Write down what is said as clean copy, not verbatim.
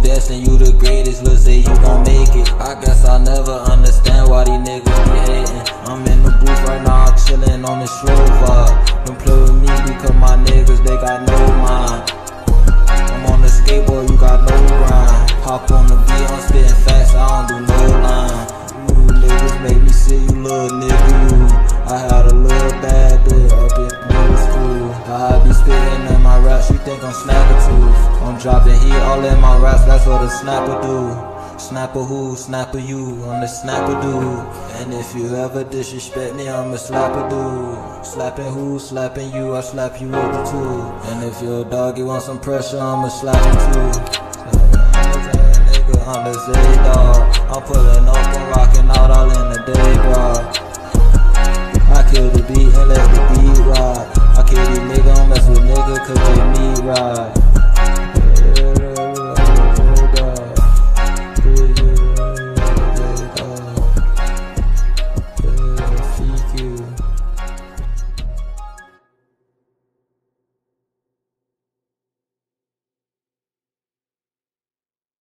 best and you the greatest. Lul say you gon' make it. I guess I'll never understand why these niggas be hating. I'm in the booth right now, chillin' on the slow vibe. Don't play with me because my niggas, they got no mind. I'm on the skateboard, you got no grind. Hop on the beat, I'm spittin' facts, I don't do no line. You niggas make me see you, little nigga, you. I had a little bad bitch up in middle school. I be spittin' in my raps, you think I'm Snapparoo. I'm dropping heat all in my raps, that's what a snapper do. Snapper who, snapper you, I'm the snapper dude. And if you ever disrespect me, I'm a slapper dude. Slapping who, slapping you, I slap you with the tool. And if you're a dog, you want some pressure, I'm a slapper too. I'm Lul ZaeDawg. I'm pulling up and rocking out all in the day, bro. I kill the beat and let the beat ride. I kill these niggas, don't mess with niggas cause they me ride.